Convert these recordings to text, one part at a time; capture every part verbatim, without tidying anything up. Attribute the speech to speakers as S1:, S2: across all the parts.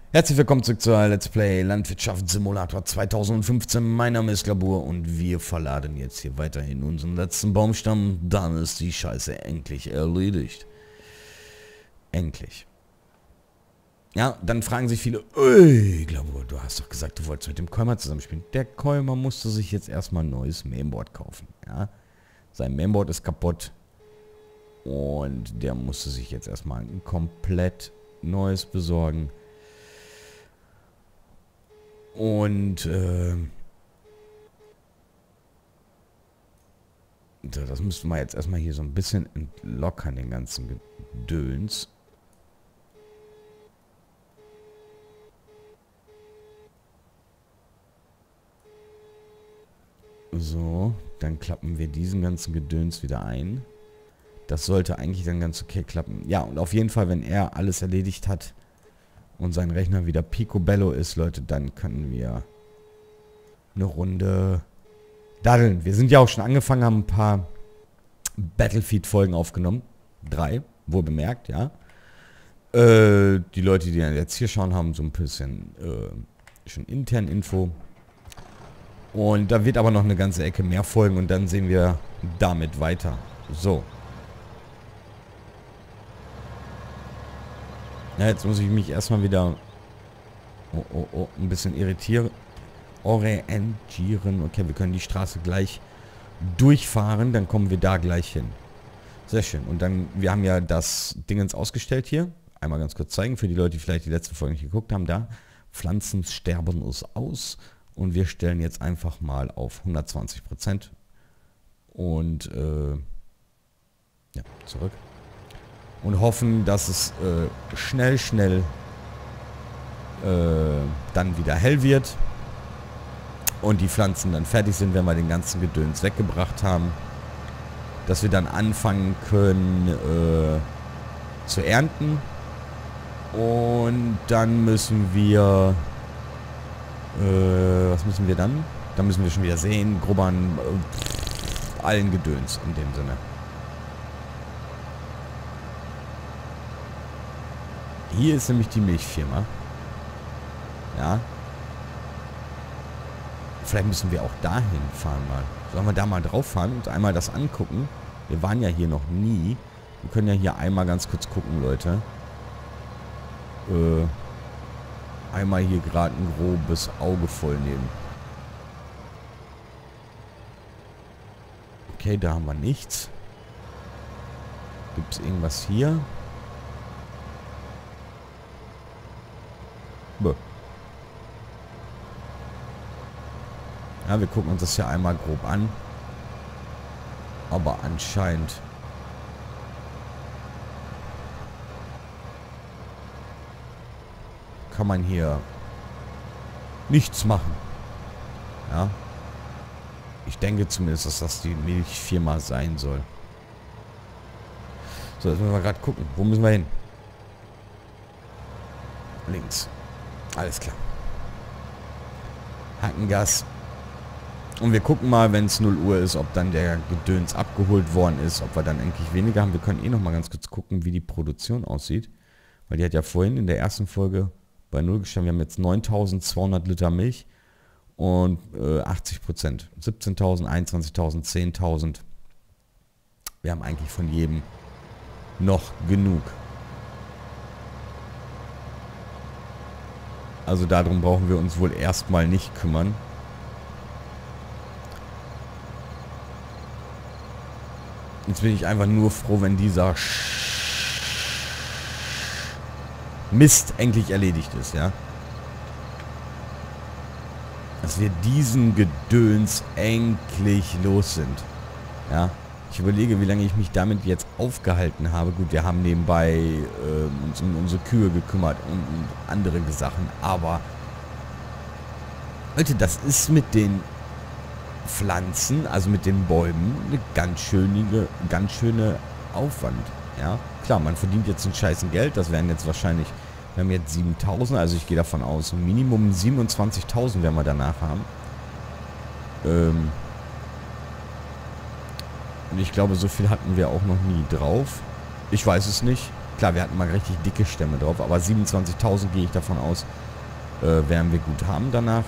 S1: Herzlich willkommen zurück zur Let's Play Landwirtschaftssimulator zweitausendfünfzehn. Mein Name ist Labur und wir verladen jetzt hier weiterhin unseren letzten Baumstamm. Dann ist die Scheiße endlich erledigt. Endlich. Ja, dann fragen sich viele, ey, Labur, du hast doch gesagt, du wolltest mit dem Käumer zusammenspielen. Der Käumer musste sich jetzt erstmal ein neues Mainboard kaufen. Ja? Sein Mainboard ist kaputt und der musste sich jetzt erstmal ein komplett neues besorgen. Und äh, das müssten wir jetzt erstmal hier so ein bisschen entlockern, den ganzen Gedöns. So, dann klappen wir diesen ganzen Gedöns wieder ein. Das sollte eigentlich dann ganz okay klappen. Ja, und auf jeden Fall, wenn er alles erledigt hat und sein Rechner wieder picobello ist, Leute, dann können wir eine Runde daddeln. Wir sind ja auch schon angefangen, haben ein paar Battlefield-Folgen aufgenommen. Drei, wohl bemerkt, ja. Äh, die Leute, die jetzt hier schauen, haben so ein bisschen äh, schon intern Info. Und da wird aber noch eine ganze Ecke mehr folgen und dann sehen wir damit weiter. So. Ja, jetzt muss ich mich erstmal wieder oh, oh, oh, ein bisschen irritieren. Orientieren. Okay, wir können die Straße gleich durchfahren, dann kommen wir da gleich hin. Sehr schön. Und dann, wir haben ja das Dingens ausgestellt hier. Einmal ganz kurz zeigen, für die Leute, die vielleicht die letzte Folge nicht geguckt haben. Da, Pflanzen sterben uns aus. Und wir stellen jetzt einfach mal auf hundertzwanzig Prozent. Und, äh, ja, zurück. Und hoffen, dass es äh, schnell, schnell äh, dann wieder hell wird. Und die Pflanzen dann fertig sind, wenn wir den ganzen Gedöns weggebracht haben. Dass wir dann anfangen können äh, zu ernten. Und dann müssen wir... Äh, was müssen wir dann? Dann müssen wir schon wieder sehen, grubbern, äh, allen Gedöns in dem Sinne. Hier ist nämlich die Milchfirma. Ja. Vielleicht müssen wir auch dahin fahren mal. Sollen wir da mal drauf fahren und einmal das angucken? Wir waren ja hier noch nie. Wir können ja hier einmal ganz kurz gucken, Leute. Äh, einmal hier gerade ein grobes Auge voll nehmen. Okay, da haben wir nichts. Gibt es irgendwas hier? Bäh. Ja, wir gucken uns das hier einmal grob an. Aber anscheinend kann man hier nichts machen. Ja. Ich denke zumindest, dass das die Milchfirma sein soll. So, jetzt müssen wir gerade gucken. Wo müssen wir hin? Links. Alles klar. Hackengas. Und wir gucken mal, wenn es null Uhr ist, ob dann der Gedöns abgeholt worden ist, ob wir dann endlich weniger haben. Wir können eh noch mal ganz kurz gucken, wie die Produktion aussieht. Weil die hat ja vorhin in der ersten Folge bei null gestanden. Wir haben jetzt neuntausendzweihundert Liter Milch und äh, achtzig Prozent. siebzehntausend, einundzwanzigtausend, zehntausend. Wir haben eigentlich von jedem noch genug. Also darum brauchen wir uns wohl erstmal nicht kümmern. Jetzt bin ich einfach nur froh, wenn dieser Mist endlich erledigt ist, ja. Dass wir diesen Gedöns endlich los sind. Ja. Ich überlege, wie lange ich mich damit jetzt aufgehalten habe. Gut, wir haben nebenbei äh, uns um unsere Kühe gekümmert und, und andere Sachen. Aber, Leute, das ist mit den Pflanzen, also mit den Bäumen, eine ganz schöne, ganz schöne Aufwand. Ja, klar, man verdient jetzt ein scheißen Geld. Das wären jetzt wahrscheinlich, wir haben jetzt siebentausend, also ich gehe davon aus, Minimum siebenundzwanzigtausend werden wir danach haben. Ähm... Und ich glaube, so viel hatten wir auch noch nie drauf. Ich weiß es nicht. Klar, wir hatten mal richtig dicke Stämme drauf, aber siebenundzwanzigtausend gehe ich davon aus, äh, werden wir gut haben danach.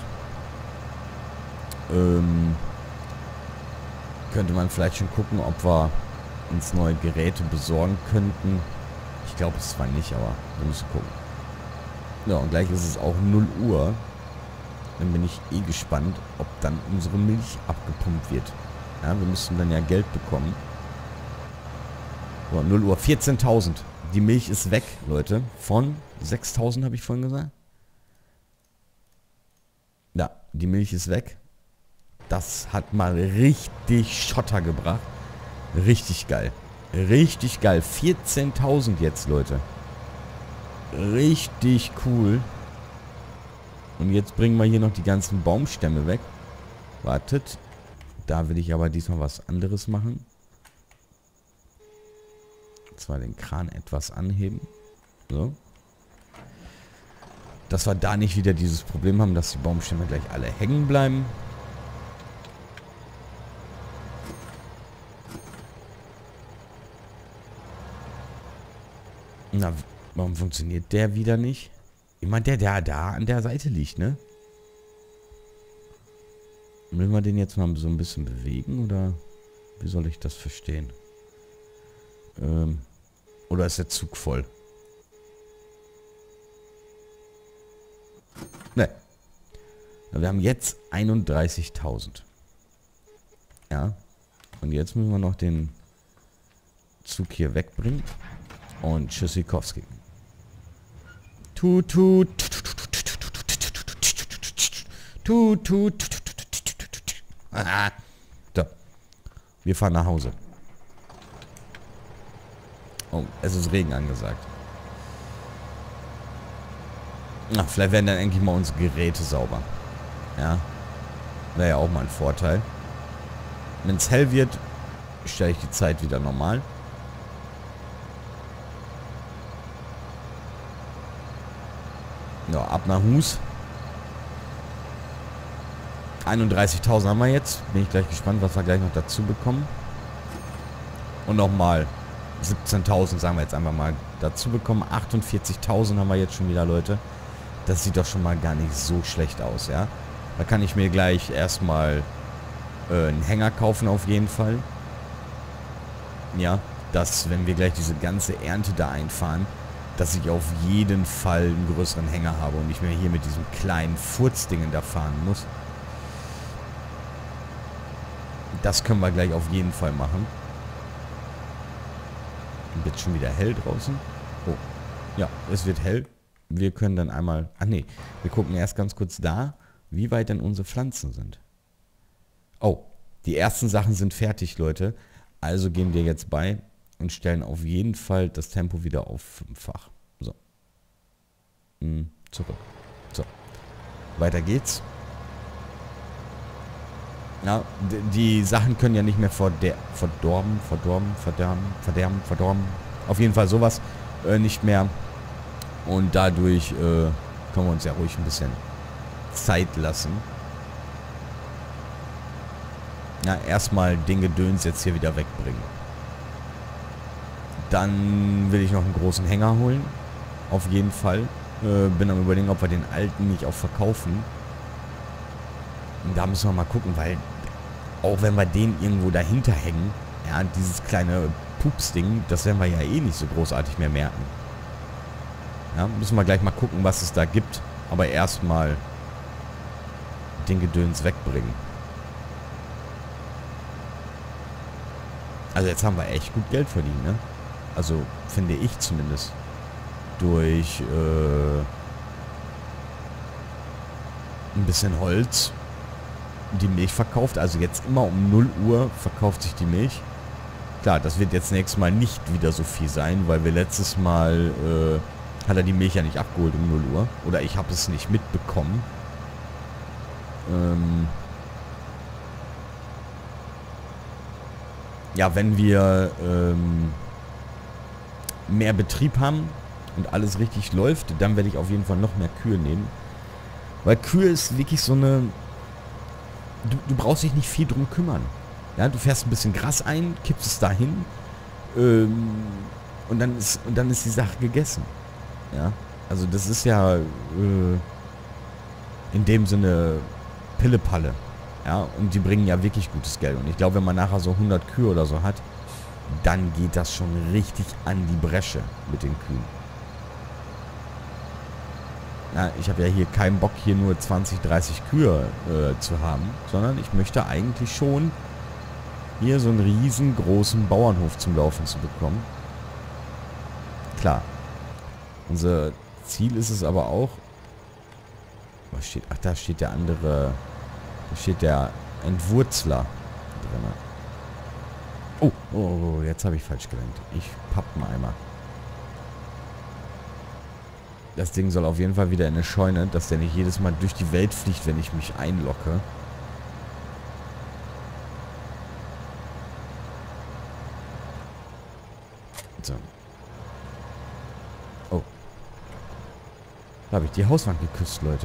S1: Ähm, könnte man vielleicht schon gucken, ob wir uns neue Geräte besorgen könnten. Ich glaube es zwar nicht, aber wir müssen gucken. Ja, und gleich ist es auch null Uhr. Dann bin ich eh gespannt, ob dann unsere Milch abgepumpt wird. Ja, wir müssen dann ja Geld bekommen. So, null Uhr, vierzehntausend. Die Milch ist weg, Leute. Von sechstausend habe ich vorhin gesagt. Ja, die Milch ist weg. Das hat mal richtig Schotter gebracht. Richtig geil. Richtig geil. vierzehntausend jetzt, Leute. Richtig cool. Und jetzt bringen wir hier noch die ganzen Baumstämme weg. Wartet. Da will ich aber diesmal was anderes machen. Und zwar den Kran etwas anheben. So. Dass wir da nicht wieder dieses Problem haben, dass die Baumstämme gleich alle hängen bleiben. Na, warum funktioniert der wieder nicht? Ich meine, der, der da an der Seite liegt, ne? Müssen wir den jetzt mal so ein bisschen bewegen, oder wie soll ich das verstehen? Ähm, oder ist der Zug voll? Ne. Wir haben jetzt einunddreißigtausend. Ja. Und jetzt müssen wir noch den Zug hier wegbringen. Und Tschüssikowski. Tut, tut. Tut, tut. So. Wir fahren nach Hause. Oh, es ist Regen angesagt. Na, vielleicht werden dann endlich mal unsere Geräte sauber. Ja. Wäre ja auch mal ein Vorteil. Wenn es hell wird, stelle ich die Zeit wieder normal. Ja, ab nach Hus. einunddreißigtausend haben wir jetzt. Bin ich gleich gespannt, was wir gleich noch dazu bekommen. Und nochmal siebzehntausend, sagen wir jetzt einfach mal, dazu bekommen. achtundvierzigtausend haben wir jetzt schon wieder, Leute. Das sieht doch schon mal gar nicht so schlecht aus, ja. Da kann ich mir gleich erstmal äh, einen Hänger kaufen auf jeden Fall. Ja, dass, wenn wir gleich diese ganze Ernte da einfahren, dass ich auf jeden Fall einen größeren Hänger habe und nicht mehr hier mit diesem kleinen Furzdingen da fahren muss. Das können wir gleich auf jeden Fall machen. Wird schon wieder hell draußen. Oh, ja, es wird hell. Wir können dann einmal... Ach nee, wir gucken erst ganz kurz da, wie weit denn unsere Pflanzen sind. Oh, die ersten Sachen sind fertig, Leute. Also gehen wir jetzt bei und stellen auf jeden Fall das Tempo wieder auf fünffach. So. Hm, zurück. So. Weiter geht's. Ja, die Sachen können ja nicht mehr verde verdorben, verdorben, verderben, verderben, verdorben. Auf jeden Fall sowas äh, nicht mehr. Und dadurch äh, können wir uns ja ruhig ein bisschen Zeit lassen. Ja, erstmal den Gedöns jetzt hier wieder wegbringen. Dann will ich noch einen großen Hänger holen. Auf jeden Fall. Äh, bin am Überlegen, ob wir den alten nicht auch verkaufen. Und da müssen wir mal gucken, weil auch wenn wir den irgendwo dahinter hängen, ja, dieses kleine Pupsding, das werden wir ja eh nicht so großartig mehr merken. Ja, müssen wir gleich mal gucken, was es da gibt. Aber erstmal den Gedöns wegbringen. Also jetzt haben wir echt gut Geld verdient, ne? Also finde ich zumindest. Durch äh, ein bisschen Holz die Milch verkauft. Also jetzt immer um null Uhr verkauft sich die Milch. Klar, das wird jetzt nächstes Mal nicht wieder so viel sein, weil wir letztes Mal äh, hat er die Milch ja nicht abgeholt um null Uhr. Oder ich habe es nicht mitbekommen. Ähm ja, wenn wir ähm, mehr Betrieb haben und alles richtig läuft, dann werde ich auf jeden Fall noch mehr Kühe nehmen. Weil Kühe ist wirklich so eine... Du, du brauchst dich nicht viel drum kümmern. Ja, du fährst ein bisschen Gras ein, kippst es dahin. Ähm, Und dann ist, und dann ist die Sache gegessen. Ja. Also das ist ja äh, in dem Sinne Pille-Palle. Ja. Und die bringen ja wirklich gutes Geld. Und ich glaube, wenn man nachher so hundert Kühe oder so hat, dann geht das schon richtig an die Bresche mit den Kühen. Ja, ich habe ja hier keinen Bock, hier nur zwanzig, dreißig Kühe äh, zu haben, sondern ich möchte eigentlich schon hier so einen riesengroßen Bauernhof zum Laufen zu bekommen. Klar. Unser Ziel ist es aber auch... Was steht? Ach, da steht der andere... Da steht der Entwurzler drin. Oh, oh, oh, jetzt habe ich falsch gelenkt. Ich Pappeneimer. Das Ding soll auf jeden Fall wieder in eine Scheune, dass der nicht jedes Mal durch die Welt fliegt, wenn ich mich einlocke. So. Oh. Da habe ich die Hauswand geküsst, Leute.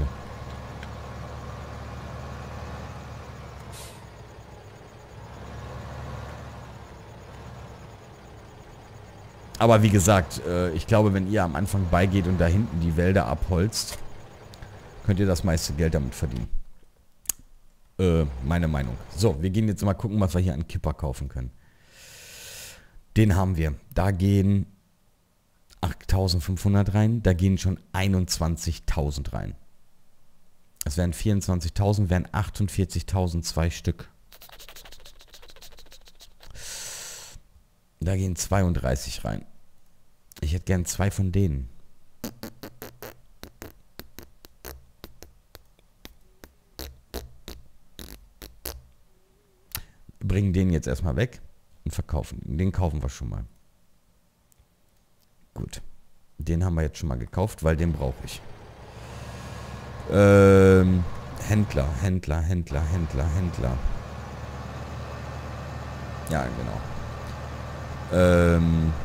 S1: Aber wie gesagt, äh, ich glaube, wenn ihr am Anfang beigeht und da hinten die Wälder abholzt, könnt ihr das meiste Geld damit verdienen. Äh, meine Meinung. So, wir gehen jetzt mal gucken, was wir hier an Kipper kaufen können. Den haben wir. Da gehen achttausendfünfhundert rein, da gehen schon einundzwanzigtausend rein. Es wären vierundzwanzigtausend, wären achtundvierzigtausend zwei Stück. Da gehen zweiunddreißig rein. Ich hätte gern zwei von denen. Bringen den jetzt erstmal weg und verkaufen. Den kaufen wir schon mal. Gut. Den haben wir jetzt schon mal gekauft, weil den brauche ich. Ähm, Händler, Händler, Händler, Händler, Händler. Ja, genau. Ähm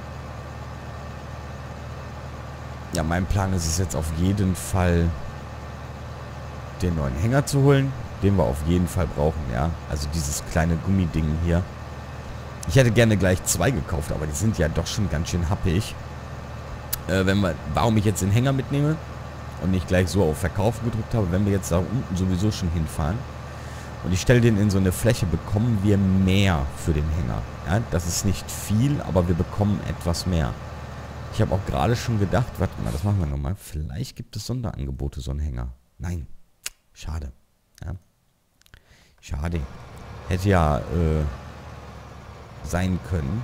S1: ja, mein Plan ist es jetzt auf jeden Fall, den neuen Hänger zu holen, den wir auf jeden Fall brauchen, ja. Also dieses kleine Gummiding hier. Ich hätte gerne gleich zwei gekauft, aber die sind ja doch schon ganz schön happig. Äh, wenn wir, warum ich jetzt den Hänger mitnehme und nicht gleich so auf Verkaufen gedrückt habe, wenn wir jetzt da unten sowieso schon hinfahren und ich stelle den in so eine Fläche, bekommen wir mehr für den Hänger. Ja, das ist nicht viel, aber wir bekommen etwas mehr. Ich habe auch gerade schon gedacht, warte mal, das machen wir nochmal. Vielleicht gibt es Sonderangebote, so ein Hänger. Nein, schade. Ja. Schade. Hätte ja äh, sein können,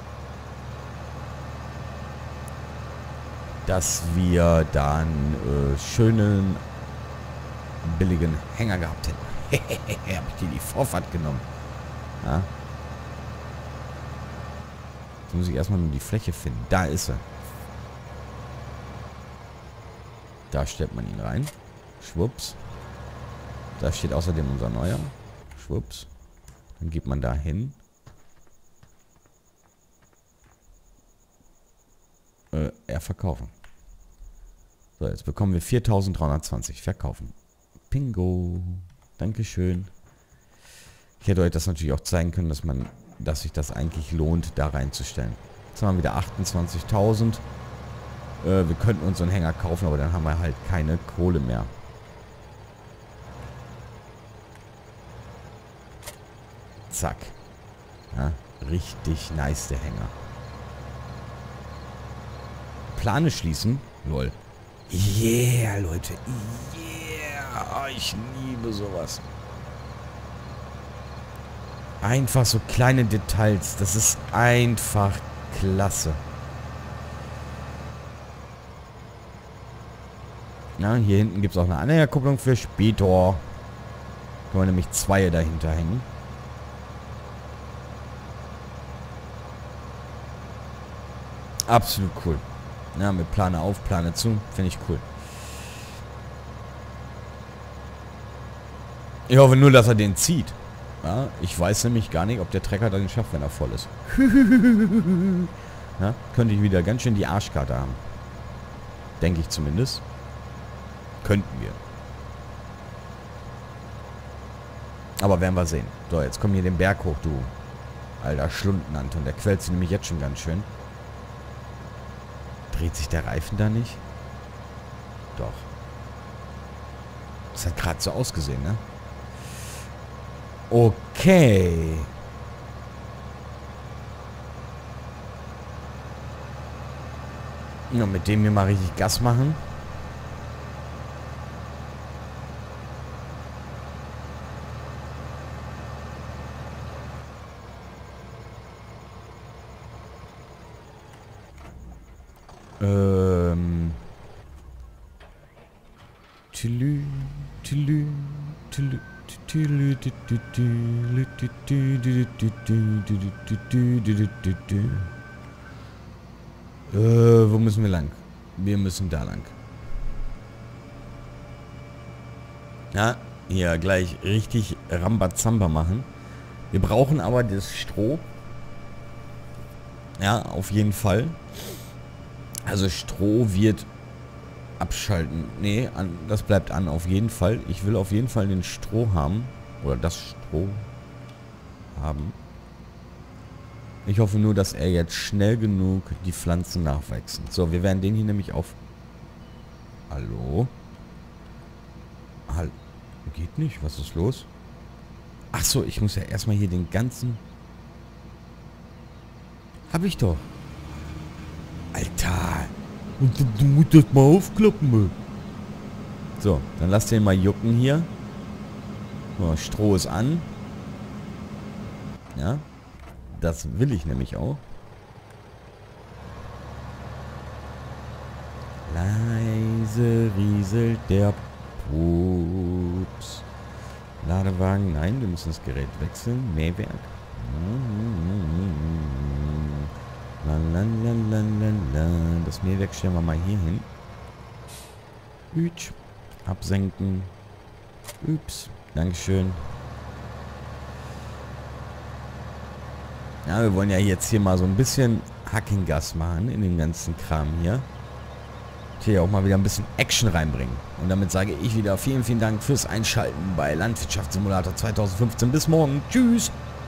S1: dass wir dann äh, schönen, billigen Hänger gehabt hätten. Hehehe, habe ich dir die Vorfahrt genommen. Ja. Jetzt muss ich erstmal nur die Fläche finden. Da ist er. Da stellt man ihn rein. Schwupps. Da steht außerdem unser neuer. Schwupps. Dann geht man da hin. Äh, er verkaufen. So, jetzt bekommen wir viertausenddreihundertzwanzig. Verkaufen. Bingo. Dankeschön. Ich hätte euch das natürlich auch zeigen können, dass man, dass sich das eigentlich lohnt, da reinzustellen. Jetzt haben wir wieder achtundzwanzigtausend. Äh, wir könnten uns so einen Hänger kaufen, aber dann haben wir halt keine Kohle mehr. Zack. Ja, richtig nice, der Hänger. Plane schließen. Lol. Yeah, Leute. Yeah. Ich liebe sowas. Einfach so kleine Details. Das ist einfach klasse. Na, hier hinten gibt es auch eine Anhängerkupplung für später. Können wir nämlich zwei dahinter hängen. Absolut cool. Ja, mit Plane auf, Plane zu. Finde ich cool. Ich hoffe nur, dass er den zieht. Ja, ich weiß nämlich gar nicht, ob der Trecker dann schafft, wenn er voll ist. Ja, könnte ich wieder ganz schön die Arschkarte haben. Denke ich zumindest. Könnten wir. Aber werden wir sehen. So, jetzt kommen hier den Berg hoch, du alter Schlundenant. Und der quält sich nämlich jetzt schon ganz schön. Dreht sich der Reifen da nicht? Doch. Das hat gerade so ausgesehen, ne? Okay. Ja, mit dem hier mal richtig Gas machen. Ähm. Tülü, tülü, tülü, tülü, tülü, tülü, tülü, tülü, tülü. Äh, wo müssen wir lang? Wir müssen da lang. Ja, hier gleich richtig Rambazamba machen. Wir brauchen aber das Stroh. Ja, auf jeden Fall. Also Stroh wird abschalten. Nee, an, das bleibt an, auf jeden Fall. Ich will auf jeden Fall den Stroh haben. Oder das Stroh haben. Ich hoffe nur, dass er jetzt schnell genug die Pflanzen nachwachsen. So, wir werden den hier nämlich auf... Hallo? Halt. Geht nicht. Was ist los? Ach so, ich muss ja erstmal hier den ganzen... Hab ich doch. Alter. Und du musst das mal aufklappen. So, dann lass den mal jucken hier. So, Stroh ist an. Ja. Das will ich nämlich auch. Leise rieselt der Pups. Ladewagen, nein, wir müssen das Gerät wechseln. Mähwerk. Lalalala. Das Mähwerk stellen wir mal hier hin. Hütsch. Absenken. Ups. Dankeschön. Ja, wir wollen ja jetzt hier mal so ein bisschen Hackinggas machen in den ganzen Kram hier. Hier auch mal wieder ein bisschen Action reinbringen. Und damit sage ich wieder vielen, vielen Dank fürs Einschalten bei Landwirtschaftssimulator zweitausendfünfzehn. Bis morgen. Tschüss.